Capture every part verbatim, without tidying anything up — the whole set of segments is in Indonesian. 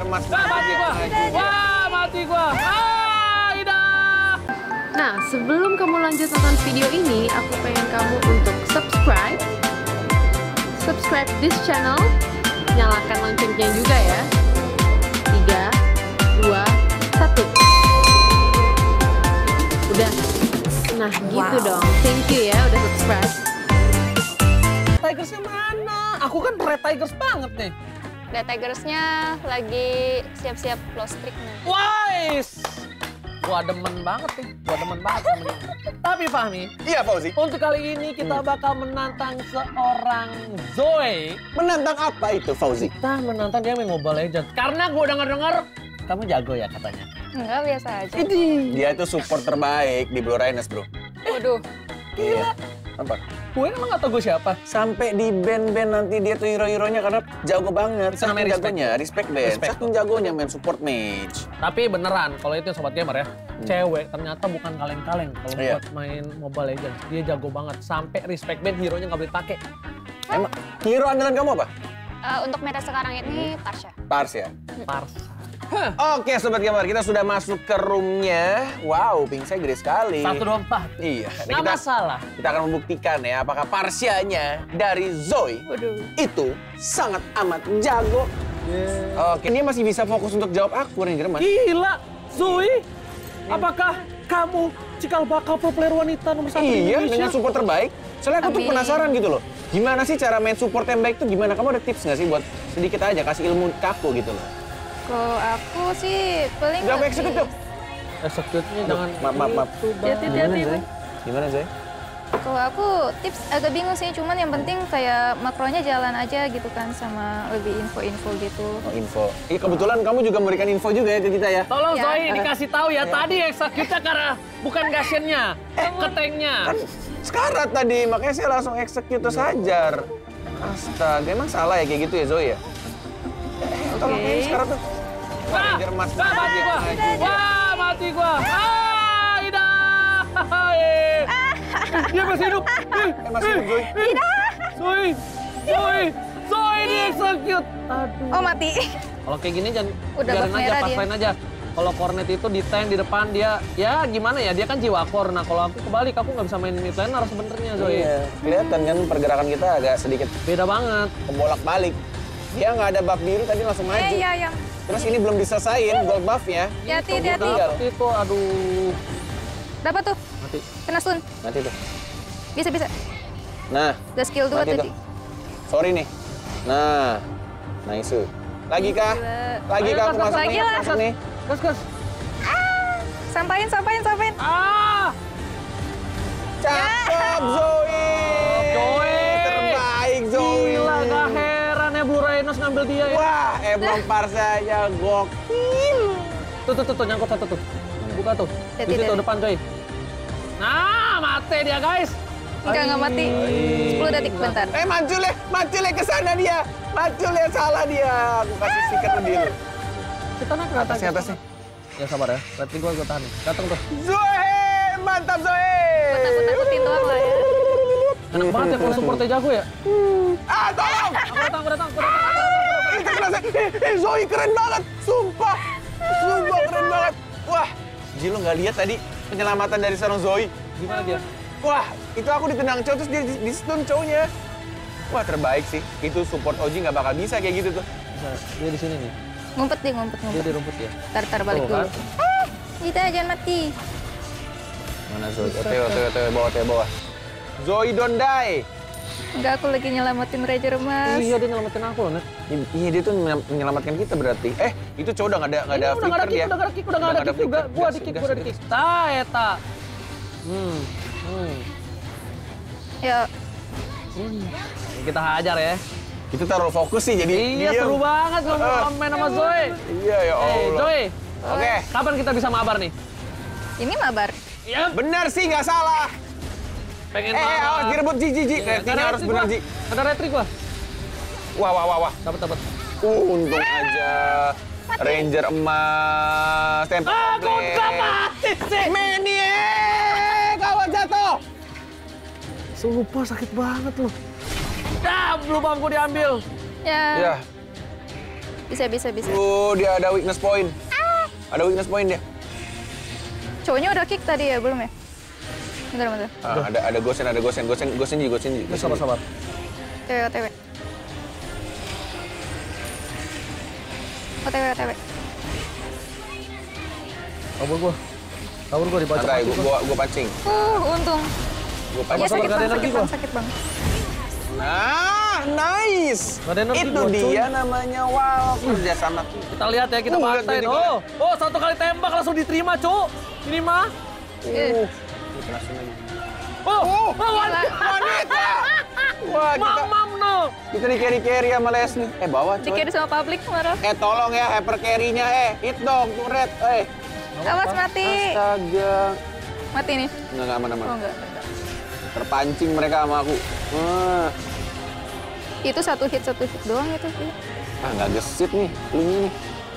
mas. Wah, mati gua. Wah, mati gua. Ah, Ida. Nah, sebelum kamu lanjut nonton video ini, aku pengen kamu untuk subscribe. Subscribe this channel. Nyalakan loncengnya juga ya. tiga, dua, satu. Udah. Nah, gitu Wow. dong. Thank you ya udah subscribe. Tigersnya mana? Aku kan Red Tigers banget nih. Red Tigersnya lagi siap-siap close trick nih. Wais. Gua demen banget nih. Gua demen banget sama dia. Tapi Fahmi, Iya Fauzi. untuk kali ini kita bakal menantang seorang Zoe. Menantang apa itu Fauzi? Kita menantang dia main Mobile Legends. Karena gua denger-denger kamu jago ya katanya. Enggak, biasa aja. Dia itu support terbaik di Blue Rhinos bro. Waduh. Iya. Apa? Gue emang gak tau gue siapa. Sampai di band-band nanti dia tuh hero-heronya karena jago banget. Itu Saking namanya respect. jagonya, respect band. Respect. Saking jagonya main support mage. Tapi beneran, kalau itu sobat gamer ya, cewek ternyata bukan kaleng-kaleng kalau Iya. buat main Mobile Legends. Dia jago banget, sampai respect band hero-nya nggak boleh pakai. Emang hero andalan kamu apa? Eh, untuk meta sekarang ini Parsha. Pars ya? Parsa. Oke sobat gamer, kita sudah masuk ke roomnya. Wow, ping saya gede sekali. Satu, dua, empat. Iya. Nah, Nggak kita, masalah. kita akan membuktikan ya apakah Parsianya dari Zoe Waduh. itu sangat amat jago. Oke, dia masih bisa fokus untuk jawab aku, Ranger Mas. Gila, Zoe. Apakah kamu cikal bakal pro player wanita nomor satu di Iya, Indonesia? dengan support terbaik. Soalnya aku tuh Amin. penasaran gitu loh. Gimana sih cara main support yang baik tuh gimana? Kamu ada tips nggak sih buat sedikit aja kasih ilmu ke aku gitu loh? Kalau aku sih paling Udah aku lebih- execute yuk. Execute-nya jangan Maaf, maaf, maaf. gitu, Bang. Hati-hati, Gimana hati-hati. Zoe? Gimana Zoe? Kalau aku tips agak bingung sih, cuman yang penting kayak makronya jalan aja gitu kan, sama lebih info-info gitu. Oh, info. Iya, kebetulan kamu juga memberikan info juga ya ke kita ya. Tolong Ya. Zoe dikasih tahu ya, tadi execute-nya karena bukan gashennya, ke tanknya. Kan sekarat tadi, makanya saya langsung execute terus hajar. Astaga, emang salah ya kayak gitu ya Zoe ya? Eh, tolong Oke. ini sekarat tuh. Wah, Wah, Ranger Mas. wah, mati gua. Wah, mati gua. Ah, Ida. Eh. Dia masih hidup. Eh, Eh, masih hidup, Zoe. Zoe. Zoe. Zoe di execute. Aduh. Oh, mati. Kalau kayak gini jangan Udah biarin buff aja, merah dia. paslain aja. Kalau Cornet itu di tank di depan dia, ya gimana ya, dia kan jiwa core. Nah kalau aku kebalik, aku nggak bisa main mid laner sebenarnya Zoe. Iya, kelihatan kan pergerakan kita agak sedikit Beda banget. kebolak-balik. Dia nggak ada buff biru tadi langsung maju. Eh, iya, yang. Terus ini belum diselesain gold buff-nya. Hati-hati, Tunggu hati-hati. tinggal. Itu aduh. Dapat tuh, Mati. kena stun. Nanti tuh. Bisa, bisa. Nah, Udah skill dua mati tadi. tuh. Sorry nih. Nah, nice. Lagi kah? Gila. Lagi Ayo, kah? gas, Aku gas, masuk lagi nih, lah. masuk nih. Gas, gas. Sampain, sampain, sampain. Ah! Cakep Zoe. Zoe. Terbaik Zoe. Gila, gak heran ya Blue Rhinos ngambil dia ya. Wah, emang Parsanya gokil. Tuh, tuh, tuh, tuh, nyangkut satu tuh. Buka tuh. Hati, Di situ hati. depan coy. Nah, mati dia guys. Enggak, enggak mati. sepuluh detik, bentar. Eh, maju le, maju le ke sana dia. Maju le, salah dia. Aku kasih sikat dulu. Kita naik ke Atasnya, atasnya. Ya sabar ya. Berarti gua gua tahan. Datang tuh. Zoe, mantap Zoe. Takut-takutin doang lah ya. Enak banget ya kalau supportnya jago ya. Ah, tolong. Aku datang, aku datang, aku datang. Itu kerasa. Eh, eh, Zoe keren banget, sumpah. Sumpah keren banget. Wah, Jilo nggak lihat tadi penyelamatan dari seorang Zoe. Gimana dia? Wah, itu aku ditendang cowok terus dia di, di stun cowoknya. Wah, terbaik sih. Itu support O G nggak bakal bisa kayak gitu tuh. Bisa. Dia di sini nih. Ngumpet deh, ngumpet, Dia ngumpet. di rumput ya. Tar, tar, balik Tuh, dulu. kan? Ah, Ida, jangan mati. Mana Zoe? Oke, oke, oke, bawah, oke, bawah. Zoe don't die. Enggak, aku lagi nyelamatin Ranger Oh Mas. iya, dia nyelamatin aku loh, Net. I- Iya, dia tuh menyel- menyelamatkan kita berarti. Eh, itu cowok udah nggak ada nggak ada Ini udah nggak ada flicker kick, dia. udah nggak ada kick, udah nggak ada kick juga. flicker. Gua Gas, di kick, gas, gua di gas. kick. Ta, eta. Hmm. Hmm. Ya, Hmm. Kita hajar ya. Itu taruh fokus sih, jadi Iya, diem. seru banget lo Ah. main sama Zoe. Iya, ya Allah. Eh, Zoe. Oke. Kapan kita bisa mabar nih? ini mabar. Ya, Benar sih, nggak salah. pengen Eh, eh, awas direbut Ji, Ji, Ji. Iya, Ratingnya ada harus retrik benar, gua. Ji. Ada retrik gua. Wah, wah, wah, wah. Dapat, dapat. Uh, untung aja. Ranger emas. Tempo Ah, kok komplit. nggak mati sih? Maniac! Kawan jatuh. Lupa sakit banget loh. Dah, lubangku diambil. Ya, Ya. Bisa, bisa, bisa. Oh, dia ada weakness point. Ada weakness point dia. Cowoknya udah kick tadi ya, belum ya? Bentar, bentar. Ah, ada ada gosen, ada gosen, gosen, gosen ji, gosen ji. Sabar, sabar. O T W, O T W. O T W, O T W. Kabur gua. Kabur gua dibaca. Santai, gua, gua, gua pancing. Uh, untung. Gua Ya pancing. sabar, sakit nggak ada bang, energi sakit gua. bang, sakit bang. Nah, nice. Nggak ada energi Itu gua, cuy. dia namanya wow kerja sama kita. Kita lihat ya, kita Uh, lihat bantai. gini, Oh, oh satu kali tembak langsung diterima, Cuk. Ini mah. Eh, Uh, langsung lagi. Oh, oh, gila. Wanita. Wah, kita mamam no. kita di carry carry sama Leslie. Eh bawa coy. Dikira sama publik marah. Eh tolong ya hyper carry-nya eh. Hit dong tuh red. Eh. Awas mati. Astaga. Mati nih. Enggak enggak aman-aman. Oh enggak, enggak. Terpancing mereka sama aku. Ah, Itu satu hit, satu hit doang itu. ah nggak gesit nih, lunya nih.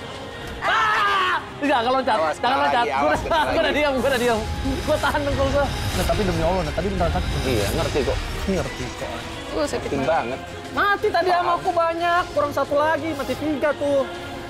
Enggak, kalau loncat. Awas, Jangan kena loncat. lagi, Gua awas, udah, kena gua udah lagi. diam, gua udah diam. Gua tahan dengkul gua. Nah, tapi demi Allah, nah, tadi beneran sakit. Iya, ngerti kok. Ngerti kok. Uh, sakit Penting banget. banget. Mati tadi sama aku banyak, kurang satu lagi, mati tiga tuh.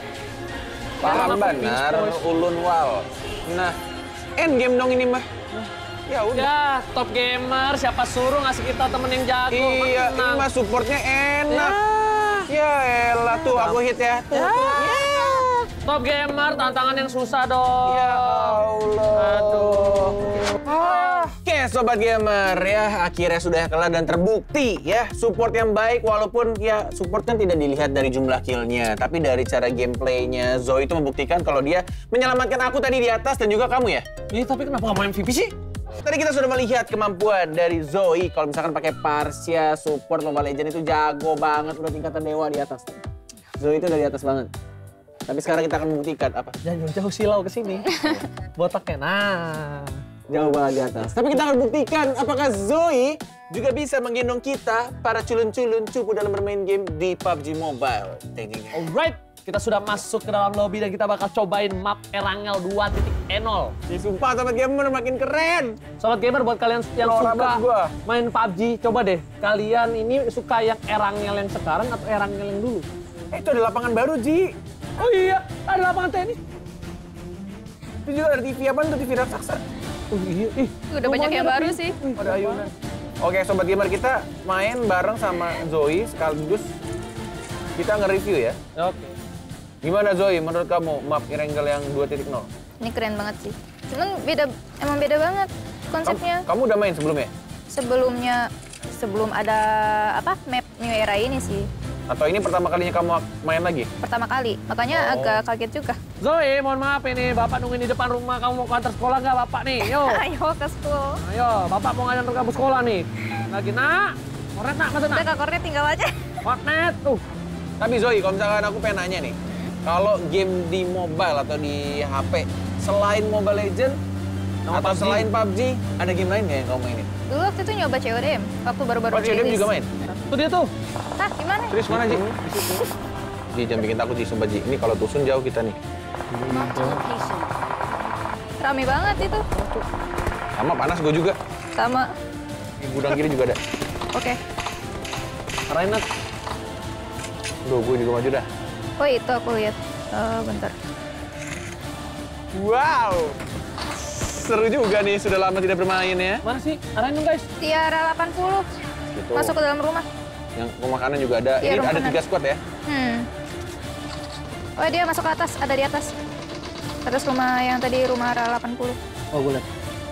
Paham aku benar, finish, boys. ulun wal. Nah, end game dong ini mah. Ya udah. Ya, top gamer, siapa suruh ngasih kita temen yang jago. Iya, ini menang. mah supportnya enak. Ya elah tuh aku hit ya. Tuh, Ya. tuh. Ya. Top gamer, tantangan yang susah dong. Ya Allah. Aduh. Oke Sobat Gamer ya, akhirnya sudah kelar dan terbukti ya. Support yang baik walaupun ya support kan tidak dilihat dari jumlah killnya. Tapi dari cara gameplaynya Zoe itu membuktikan kalau dia menyelamatkan aku tadi di atas dan juga kamu ya. Iya, tapi kenapa nggak mau M V P sih? Tadi kita sudah melihat kemampuan dari Zoe. Kalau misalkan pakai Parsia, support Mobile Legends itu jago banget. Udah tingkatan dewa di atas. Zoe itu dari atas banget. Tapi sekarang kita akan membuktikan apa? Jangan jauh silau ke sini. Botaknya, nah. Jauh banget di atas. Tapi kita akan buktikan apakah Zoe juga bisa menggendong kita, para culun-culun cupu dalam bermain game di P U B G Mobile. Deng, deng, deng. Alright, kita sudah masuk ke dalam lobby dan kita bakal cobain map Erangel dua titik nol. Ih, sumpah Sobat Gamer makin keren. Sobat gamer, buat kalian yang Norak suka banget gua. main P U B G, coba deh. Kalian ini suka yang Erangel yang sekarang atau Erangel yang dulu? Eh, itu ada lapangan baru, Ji. Oh iya, ada lapangan tenis. Itu juga ada T V apa tuh, T V raksasa. Oh iya, ih. Udah banyak yang baru sih. Ada ayunan. Oke, Sobat Gamer, kita main bareng sama Zoe sekaligus kita nge-review ya. Oke. Gimana Zoe, menurut kamu map Erangel yang dua titik nol? Ini keren banget sih. Cuman beda, emang beda banget konsepnya. Kamu, kamu udah main sebelumnya? Sebelumnya, sebelum ada apa map New Era ini sih. Atau ini pertama kalinya kamu main lagi? Pertama kali, makanya Oh. agak kaget juga. Zoe, mohon maaf ini, Bapak nungguin di depan rumah. Kamu mau ke antar sekolah nggak, Bapak nih? Yo. Ayo ke school. Ayo, Bapak mau ngantar kamu sekolah nih. Lagi, nak. Kornet, nak, masa, Udah nak. Kak Kornet tinggal aja. Kornet, tuh. Tapi Zoe, kalau misalkan aku pengen nanya nih, kalau game di mobile atau di H P, selain Mobile Legends Sama atau P U B G. selain P U B G, ada game lain nggak yang kamu mainin? Dulu waktu itu nyoba C O D M, waktu baru-baru Oh, C O D M rilis. juga main? Tuh dia tuh. Hah, gimana? Serius mana, Ji? Ji, jangan bikin takut, Ji. Sumpah, Ji. Ini kalau tusun jauh kita nih. Rame banget itu. Sama panas gue juga. Sama. Di gudang kiri juga ada. Oke. Reinhard. Duh, gue juga maju dah. Oh itu aku lihat. Eh, bentar. Wow! Seru juga nih, sudah lama tidak bermain ya. Mana sih? Arahin dong, guys. Tiara delapan puluh. Gitu. Masuk ke dalam rumah. Yang rumah kanan juga ada. Iya, Ini rumah ada kanan. tiga squad ya. Hmm. Oh dia masuk ke atas, ada di atas. Atas rumah yang tadi rumah arah delapan puluh. Oh, gue lihat.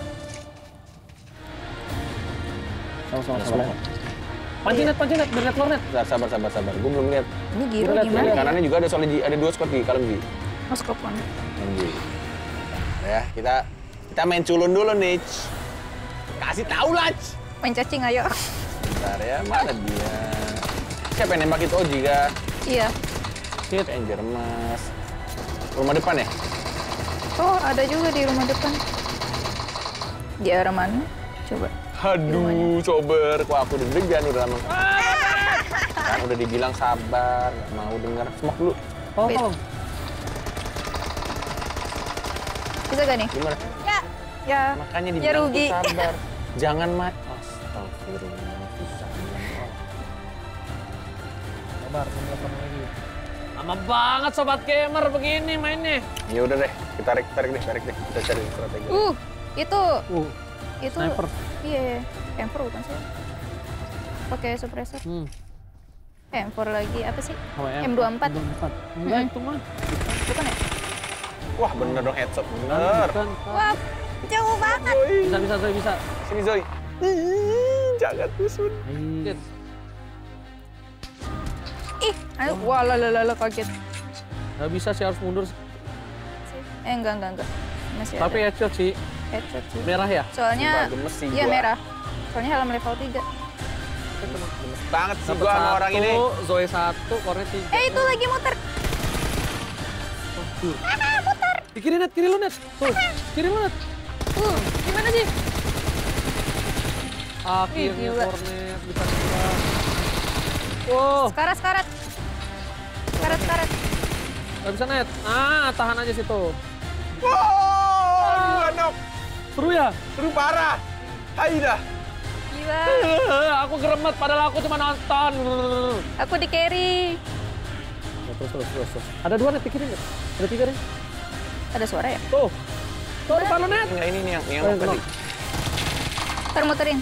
Sama-sama, sama. Pancing net, pancing net, biar net keluar net. Sabar, sabar, sabar, sabar. Gue belum lihat. Ini Giro Lihat, gimana Di ya? kanannya juga ada soalnya Ji. Ada dua squad di kalem Ji. Masuk ke pon. Anjir. Ya, kita kita main culun dulu nih. Kasih tahu lah. Main cacing ayo. Bentar ya, mana dia? Siapa yang nembak itu Oji kah? Iya. Shit, Anjir Mas. Rumah depan ya? Oh ada juga di rumah depan. Di arah mana? Coba. Aduh, cober. Kok aku deg-degan udah lama. Kan udah dibilang sabar, nggak mau denger. Smoke dulu. Tolong, tolong. Bisa gak nih? Gimana? Ya. Ya. Makanya Ya dibilang tuh rugi. sabar. Jangan mati. Astagfirullah, susah. Sabar, telepon lagi. Lama banget sobat gamer begini mainnya. Ya udah deh, kita tarik, tarik deh, tarik deh. Kita cari strategi. Uh, itu. Uh, itu. sniper. Iya, M empat bukan sih? Pakai suppressor. Hmm. M empat lagi apa sih? Oh, M dua puluh empat. M dua puluh empat. Enggak Hmm. itu mah. Bukan ya? Wah bener dong headshot, bener. Bukan. Wah, jauh banget. Zoy, Bisa bisa Zoy bisa. sini Zoy. Ih, jangan tusun. Iya. Ih, ayo. Wah, lala kaget. Nggak bisa sih, harus mundur. Eh, enggak, enggak, enggak. Masih Tapi ada. headshot sih. Headshot sih. Merah ya? Soalnya, Sumpah, gemes sih iya gua. merah. Soalnya helm level tiga. Gemes banget sih Dapat gua sama satu, orang ini. Zoe satu, Kornet tiga. Eh, itu lagi muter. Ah, muter. Di kiri net, kiri lu net. Tuh, kiri lu net. Uh, gimana sih? Akhirnya gila. Kornet bisa keluar. Wow, Sekarat, sekarat. Sekarat, sekarat. nggak bisa net. Ah, tahan aja situ. Wow, dua knock. Seru ya? Seru parah. Hai dah. Gila. Aku geremet, padahal aku cuma nonton. Aku di carry. Terus, terus, terus, terus. Ada dua net di kiri net. Ada tiga nih. Ada suara ya? Tuh. Tuh, depan lu net. Enggak ini nih yang yang Oh, yang tadi. Termuterin.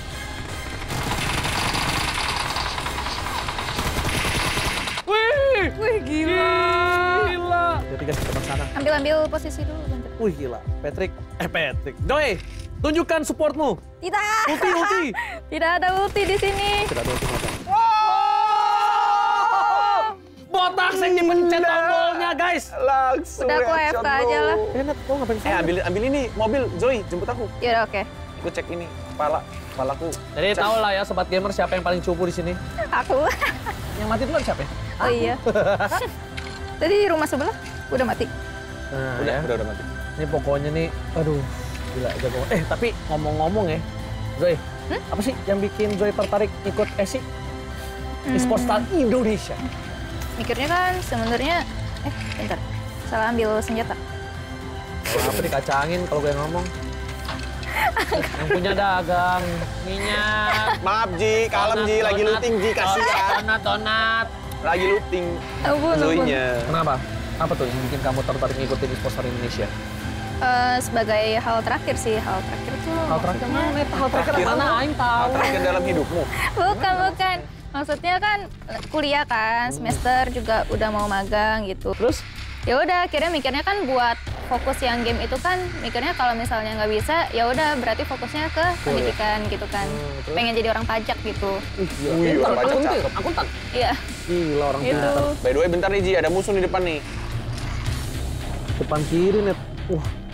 Wih, Wih, gila. gila. Ada tiga sebelah sana. Ambil-ambil posisi dulu, bentar. Wih, gila. Patrick, eh Patrick. Doi, tunjukkan supportmu. Tidak. Ulti, ulti. Tidak ada ulti di sini. Tidak ada ulti mata. Botak yang dipencet tombolnya, guys. Langsung Udah, aku headshot, A F K aja bro. lah. Eh, Nat, kok ngapain Eh sana? ambil ambil ini mobil Zoe jemput aku. Ya udah, oke. Aku cek ini kepala kepalaku. Jadi tau lah ya sobat gamer siapa yang paling cupu di sini. Aku. Yang mati duluan siapa ya? Oh iya. Tadi di rumah sebelah udah mati. Nah, Udah, ya. udah udah mati. Ini pokoknya nih, aduh, gila jago. Eh, tapi ngomong-ngomong ya, Zoe, Hmm? apa sih yang bikin Zoe tertarik ikut E S I? Hmm. Esports Star Indonesia. Mikirnya kan sebenarnya eh bentar. Salah ambil senjata. Kenapa dikacangin kalau gue yang ngomong? Yang punya dagang, minyak. Maaf Ji, kalem Ji, lagi looting Ji, kasihan. Donat, donat. Lagi looting Ampun, ampun. Zoe-nya. Kenapa? Apa tuh yang bikin kamu tertarik ngikutin Esports Star Indonesia? Eh, sebagai hal terakhir sih, hal terakhir tuh. Hal terakhir maksudnya- mana? Hal terakhir Terakhir. mana? Aing tahu. Terakhir dalam hidupmu. Bukan, bukan. Maksudnya kan kuliah kan, semester juga udah mau magang gitu. Terus? Ya udah, akhirnya mikirnya kan buat fokus yang game itu kan, mikirnya kalau misalnya nggak bisa, ya udah berarti fokusnya ke pendidikan gitu kan. terus? Pengen jadi orang pajak gitu. Wih, Pintar, orang pajak akuntan, cakep. akuntan. Iya, Gila orang gitu. pintar. By the way bentar nih Ji, ada musuh di depan nih. Depan kiri net. Wah,